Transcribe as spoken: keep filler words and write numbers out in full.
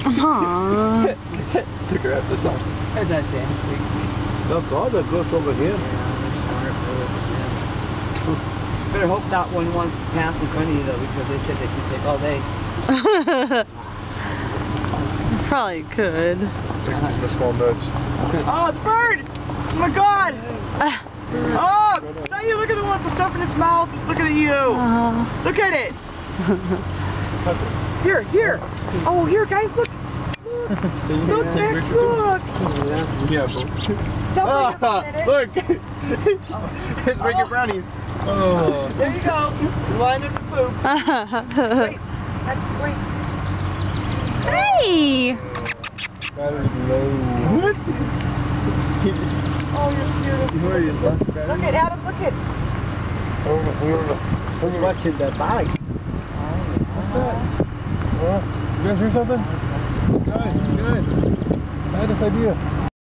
Aww. Took her out the sun. There's that damn freak. Oh God, that goes over here. Better hope that one wants to pass in front of you though, because they said they could take all day. Probably could. A small nudge. Oh, the bird! Oh my God! Uh, Oh, Sayu, look at the one with the stuff in its mouth. It's looking at you. uh, Look at it. Here, here. Oh, here, guys, look. Look, Max, look. Yeah, Stop ah, for a minute. look. It's making brownies. Oh. There you go. Line up the poop. Wait, that's great. Hey! Battery low. What? Oh, you're beautiful. Where are you? Look at Adam, look at. Who's watching the bag? What's that? Uh, you guys hear something? Guys, guys. I had this idea.